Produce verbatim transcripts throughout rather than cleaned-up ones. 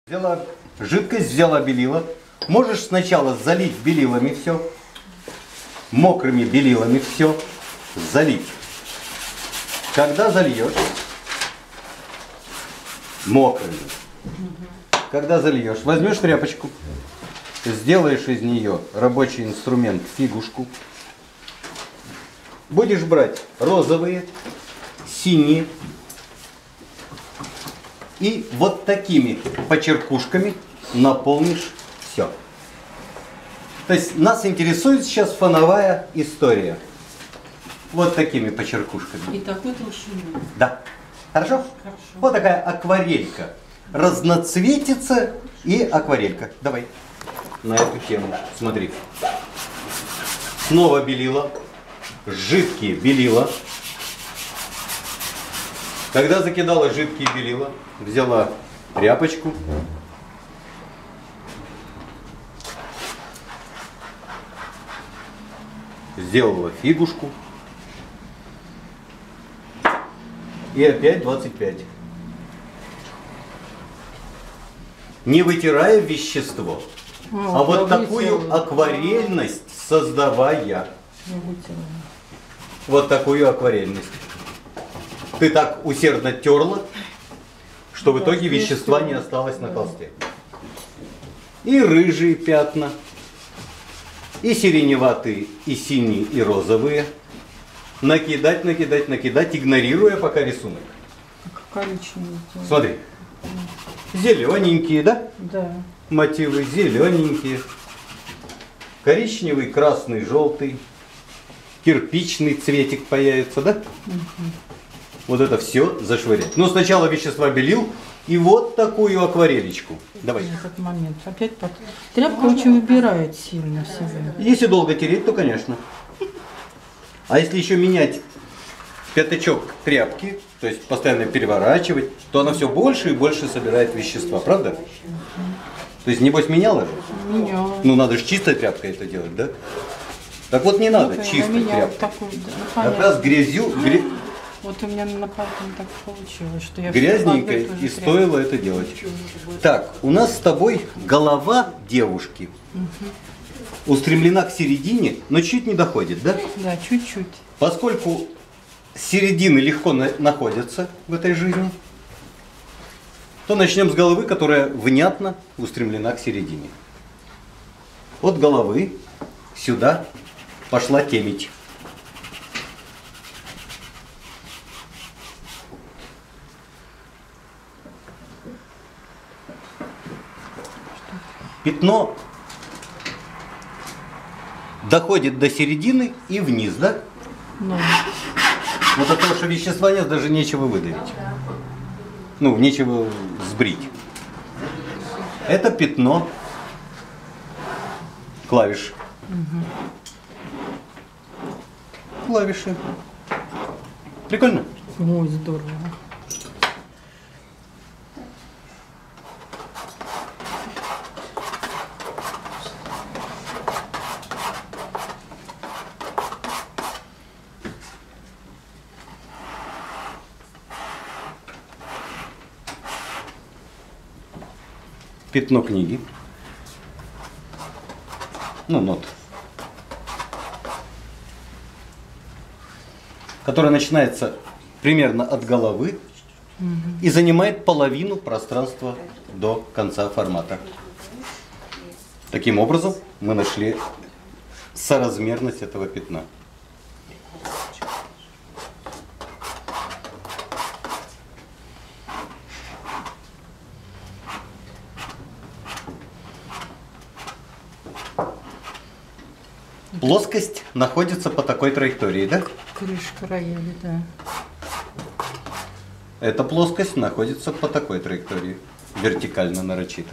Взяла жидкость, взяла белила. Можешь сначала залить белилами все, мокрыми белилами все, залить. Когда зальешь, мокрыми. Когда зальешь, возьмешь тряпочку, сделаешь из нее рабочий инструмент фигушку. Будешь брать розовые, синие и вот такими почеркушками наполнишь все. То есть нас интересует сейчас фоновая история. Вот такими почеркушками. И такой толщиной. Да. Хорошо? Хорошо. Вот такая акварелька. Разноцветица и акварелька. Давай на эту тему. Смотри. Снова белила. Жидкие белила. Когда закидала жидкие белила, взяла тряпочку. Сделала фигушку. И опять двадцать пять. Не вытирая вещество, а, а вот такую акварельность создавая. Вот такую акварельность. Ты так усердно терла, что в итоге вещества не осталось на холсте. И рыжие пятна, и сиреневатые, и синие, и розовые. Накидать, накидать, накидать, игнорируя пока рисунок. Коричневый. Смотри. Зелененькие, да? Да. Мотивы зелененькие. Коричневый, красный, желтый. Кирпичный цветик появится, да? Угу. Вот это все зашвырять. Но сначала вещества белил и вот такую акварелечку. Давай. Этот момент. Опять под... Тряпка очень убирает сильно в себя. Если долго тереть, то конечно. А если еще менять пятачок тряпки, то есть постоянно переворачивать, то она все больше и больше собирает вещества, правда? То есть, небось, меняла же? Меняла. Ну, надо же чистой тряпкой это делать, да? Так вот, не надо ну, чистой тряпкой. Такой, да, ну, как раз грязью... Гря... Вот у меня на поэтому так получилось, что я... Грязненько и стоило это делать. Так, у нас с тобой голова девушки. Угу. Устремлена к середине, но чуть не доходит, да? Да, чуть-чуть. Поскольку середины легко на находятся в этой жизни, то начнем с головы, которая внятно устремлена к середине. От головы сюда пошла темить. Пятно доходит до середины и вниз, да? Ну. Вот от того, что вещества нет, даже нечего выдавить. Ну, нечего сбрить. Это пятно клавиш. Угу. Клавиши. Прикольно? Ой, здорово. Пятно книги. Ну, нот. Которая начинается примерно от головы угу. и занимает половину пространства до конца формата. Таким образом, мы нашли соразмерность этого пятна. Плоскость находится по такой траектории, да? Крышка рояля, да. Эта плоскость находится по такой траектории, вертикально нарочито.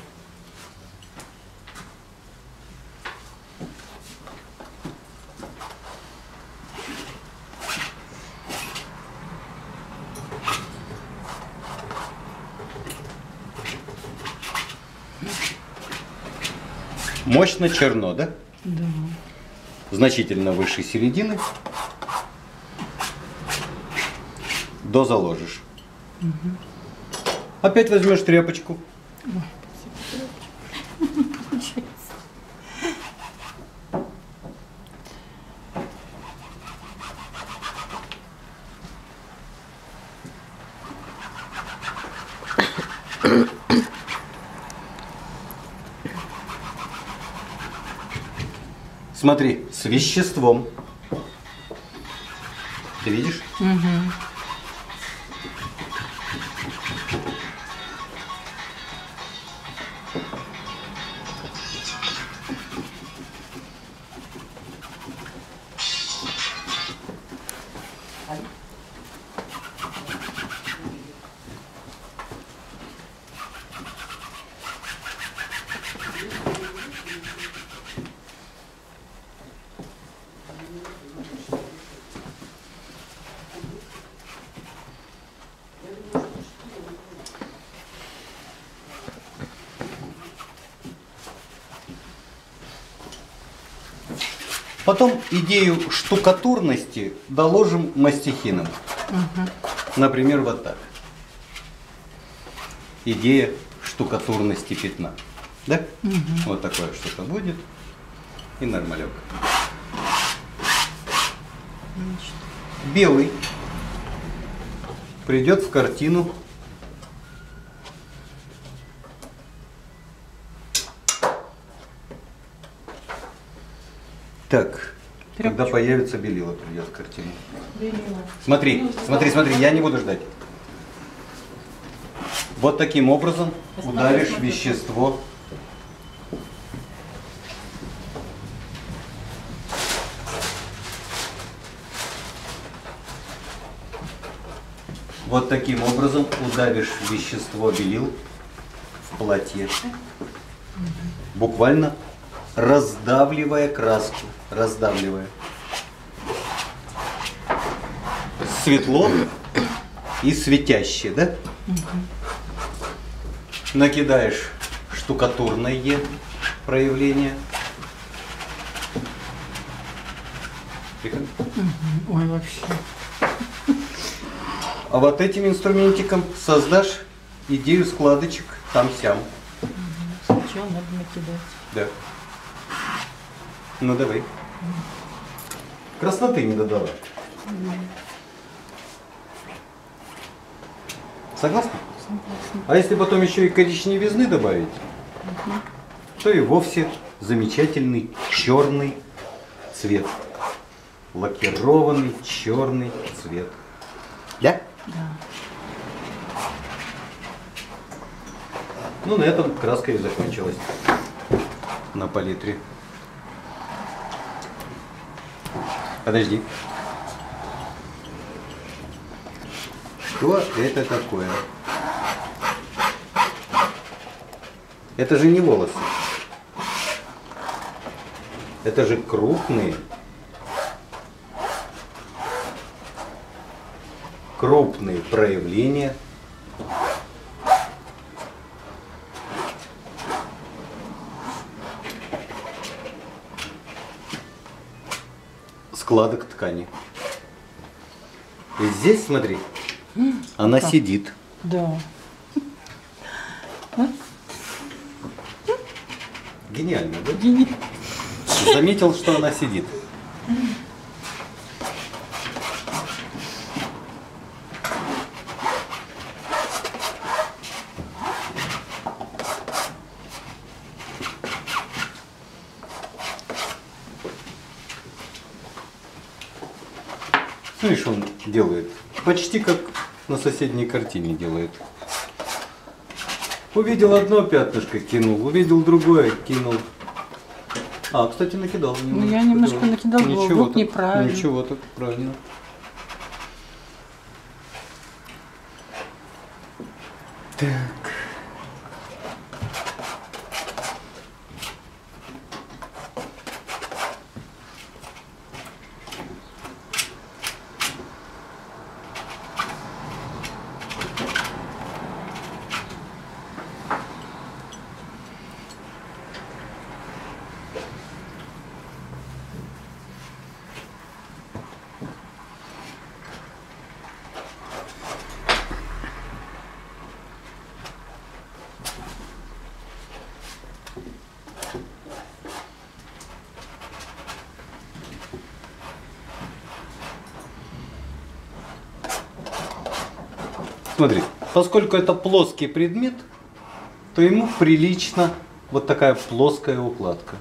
Мощно черно, да? Да. Значительно выше середины. До заложишь. Угу. Опять возьмешь тряпочку, Смотри, с веществом. Ты видишь? Угу. Потом идею штукатурности доложим мастихином. Угу. Например, вот так. Идея штукатурности пятна. Да? Угу. Вот такое что-то будет. И нормалек. Белый придет в картину так. Тряпочку. Когда появится белила, придет в картину. Белила. Смотри, смотри, смотри, я не буду ждать. Вот таким образом ударишь вещество. Вот таким образом ударишь вещество белил в платье. Буквально раздавливая краску. Раздавливая. Светло и светящее, да? Накидаешь штукатурное проявление. Тихо. Ой, вообще. А вот этим инструментиком создашь идею складочек там-сям. Сначала надо накидать. Да. Ну давай. Красноты не додала. Согласна? Согласна. А если потом еще и коричневизны добавить, то и вовсе замечательный черный цвет. Лакированный черный цвет. Да? Да. Ну, на этом краска и закончилась. На палитре. Подожди. Что это такое? Это же не волосы. Это же крупные, крупные проявления складок ткани. И здесь, смотри, она как? сидит. Да. Гениально, да? Гени- Заметил, что она сидит. Смотришь, он делает почти как на соседней картине делает. Увидел одно пятнышко, кинул, увидел другое, кинул. А, кстати, накидал. Ну, я немножко накидал, было вдруг так, неправильно. Ничего, так правильно. Так. Смотри, поскольку это плоский предмет, то ему прилична вот такая плоская укладка.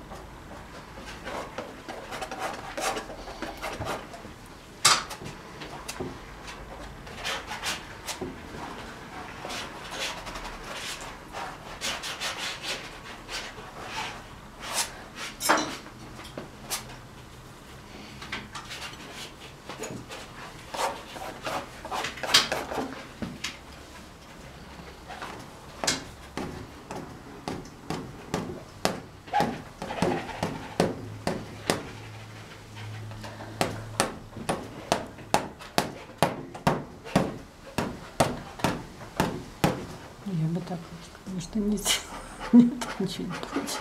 Я бы так, конечно, не сделала. Нет, ничего не против.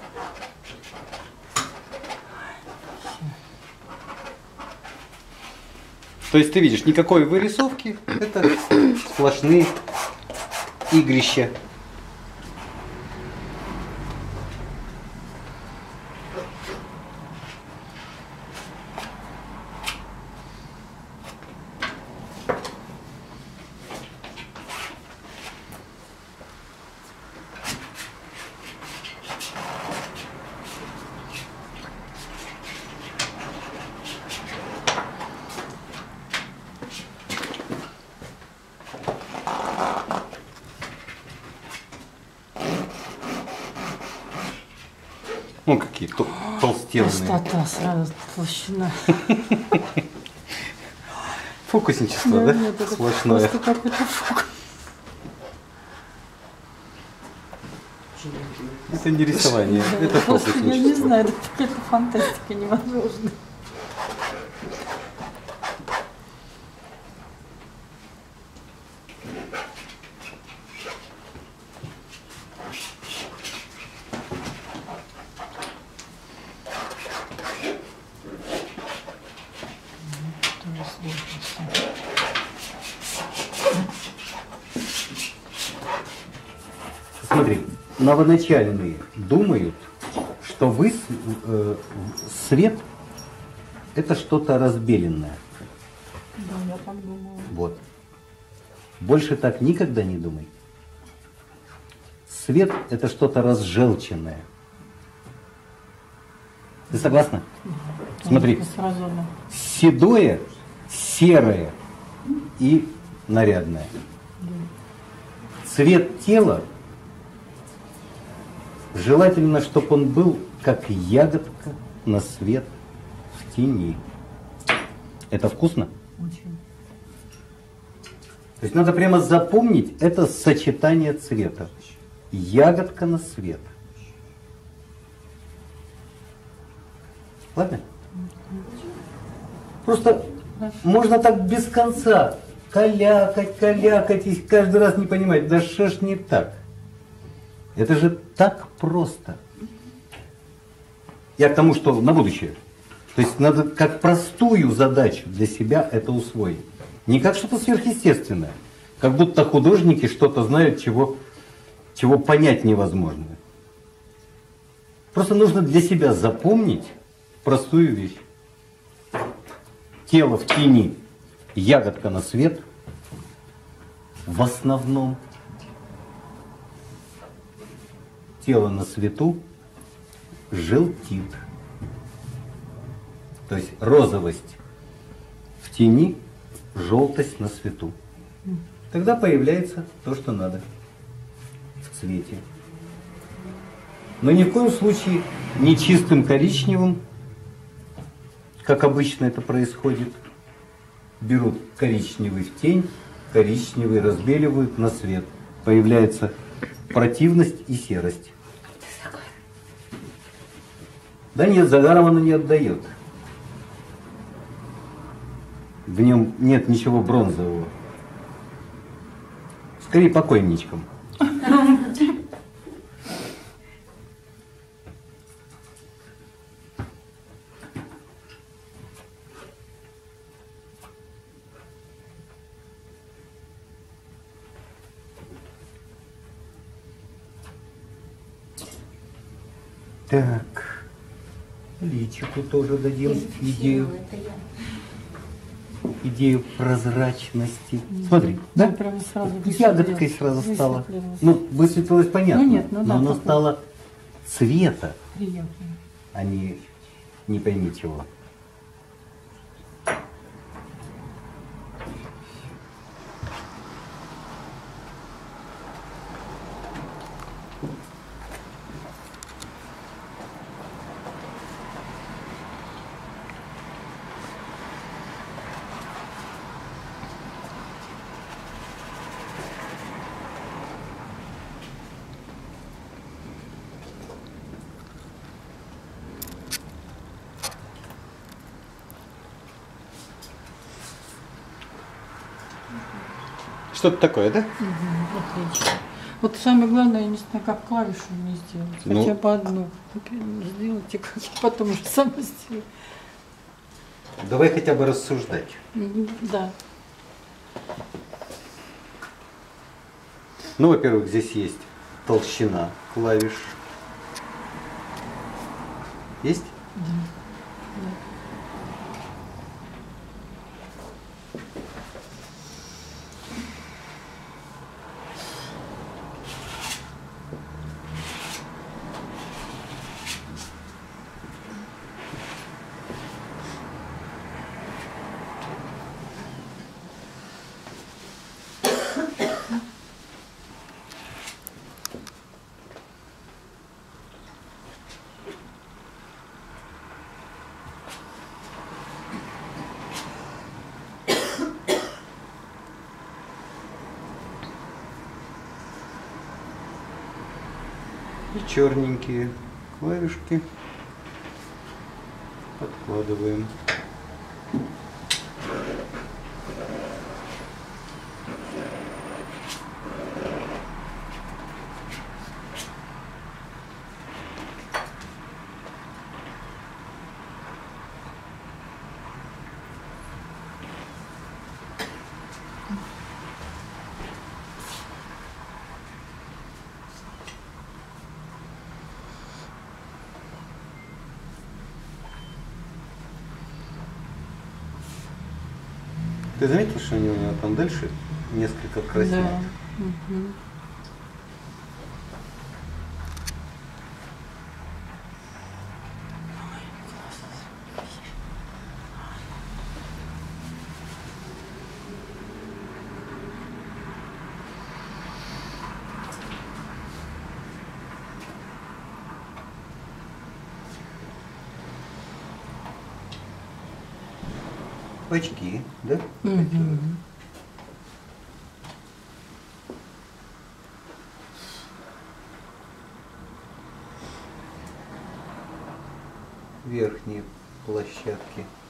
То есть ты видишь, никакой вырисовки, это сплошные игрища. Ну, какие тол- толстенные. Пустота, сразу толщина. Фокусничество, да? Нет, это Сплошное. просто какой-то фокус. Это не рисование, Да, это просто я не фокусничество. знаю, это какая-то фантастика невозможная. Смотри, новоначальные думают, что вы, э, свет это что-то разбеленное. Да, я так думала. Вот. Больше так никогда не думай. Свет это что-то разжелченное. Ты согласна? Смотри, Сразу, да. седое, серое и нарядное. Цвет тела желательно, чтобы он был как ягодка на свет в тени. Это вкусно? Очень. То есть надо прямо запомнить это сочетание цвета. Ягодка на свет. Ладно? Просто можно так без конца калякать, калякать и каждый раз не понимать, да что ж не так? Это же так просто. Я к тому, что на будущее. То есть надо как простую задачу для себя это усвоить. Не как что-то сверхъестественное. Как будто художники что-то знают, чего, чего понять невозможно. Просто нужно для себя запомнить простую вещь. Тело в тени, ягодка на свет. В основном тело на свету желтит. То есть розовость в тени, желтость на свету. Тогда появляется то, что надо в цвете. Но ни в коем случае не чистым коричневым, как обычно это происходит. Берут коричневый в тень, коричневый разбеливают на свет. Появляется противность и серость. Да нет, загаром оно не отдает. В нем нет ничего бронзового. Скорее покойничком. Так, личику тоже дадим идею. идею прозрачности. Смотри, да? Ну, прямо сразу Ягодкой сразу стало. высветлилось. Ну, высветлилось понятно. Ну, нет, ну да, но оно такое. стало цвета, Приятно. а не не пойми чего. Что-то такое, да? Мгм, отлично. Вот самое главное, я не знаю, как клавишу мне сделать. Ну. Хотя бы одну. Сделайте, как я потом уже сама сделаю. Давай хотя бы рассуждать. Мгм, да. Ну, во-первых, здесь есть толщина клавиш. Есть? И черненькие клавишки подкладываем. Ты заметил, что они у него там дальше несколько краснеют? Да. Мгм. Очки, да? Мгм. Верхние площадки.